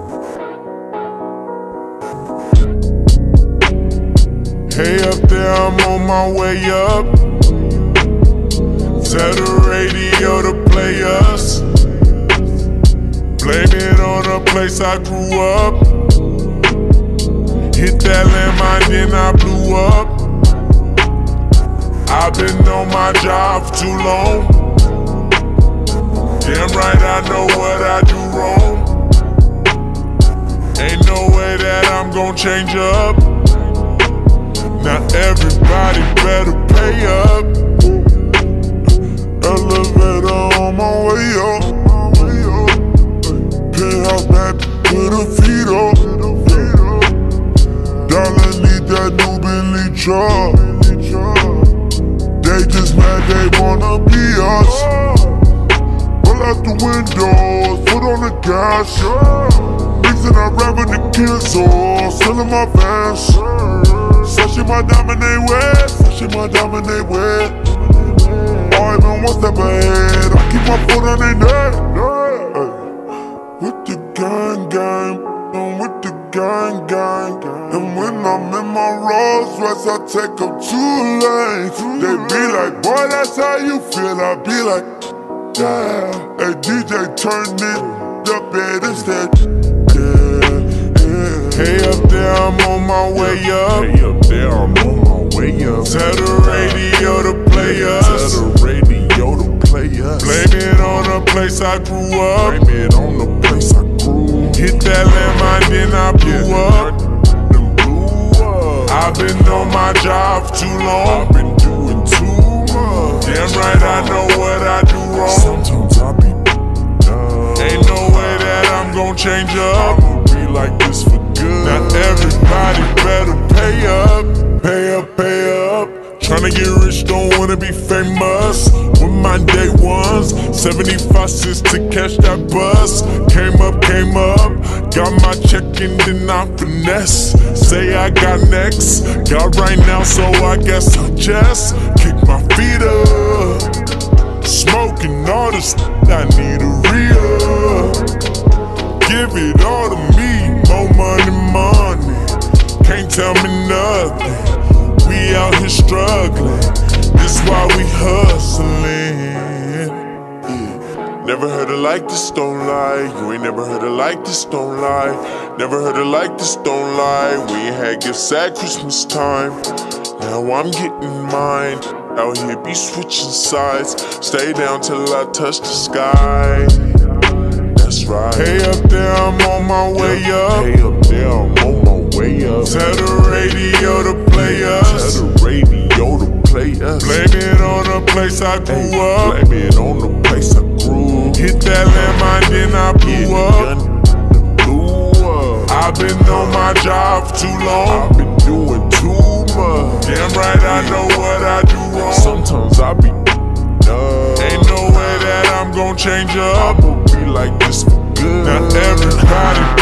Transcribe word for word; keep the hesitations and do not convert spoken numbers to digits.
Hey up there, I'm on my way up. Tell the radio to play us. Blame it on the place I grew up. Hit that landmine, then I blew up. I've been on my job for too long. Damn right I know what I do wrong. Ain't no way that I'm gon' change up. Now everybody better pay up. Elevator on my way up. Penthouse back with the feet up. Dollar need that new Bentley truck. They just mad they wanna be us. Pull out the windows, foot on the gas. Mixing up rapping the kids all, selling my vans. Sushi my dominate wet, sushi my dominate wet. Oh, even one step ahead, I keep my foot on their neck. Hey. With the gang gang, I'm with the gang gang. And when I'm in my Rolls Royce, I take up two lanes. They be like, boy, that's how you feel. I be like, yeah. Hey, D J, turn it up, and it's that. Hey up there, I'm on my way up. Hey up there, I'm on my way up. Tell the radio to play us. Tell the radio to play us. Blame it on the place I grew up. Blame it on the place I grew. Hit that landmine, then I blew Yeah, up. then blew up. I've been on my job for too long. I've been doing too much. Damn right I know what I do wrong. Sometimes I be uh, Ain't no way that I'm gon' change up. I'ma be like this for good. Now everybody better pay up. Pay up, pay up. Tryna get rich, don't wanna be famous. With my day ones, seventy-five cents to catch that bus. Came up, came up, got my check and then I finesse. Say I got next, got right now, so I guess I'll just kick my feet up. Smoking all the stuff I need a re-up. Give it all to me, more money, money. Can't tell me nothing. We out here struggling. This why we hustling. Yeah. Never heard it like this, don't lie. You ain't never heard it like this, don't lie. Never heard it like this, don't lie. We ain't had gifts at Christmas time. Now I'm getting mine. Out here be switching sides. Stay down till I touch the sky. That's right. Hey up there, I'm on my way up. Hey up there, I'm on my way up. Tell the radio to play us. Tell the radio to play us. Blame it on the place I grew Hey, up. blame it on the place I grew. Hit that landmine, then I blew up. Blew up. I've been on my job for too long. I've been doing too much. Damn right I know what I do wrong. Sometimes I be uh, Ain't no way that I'm gon' change up. I'ma be like this for good. Now everybody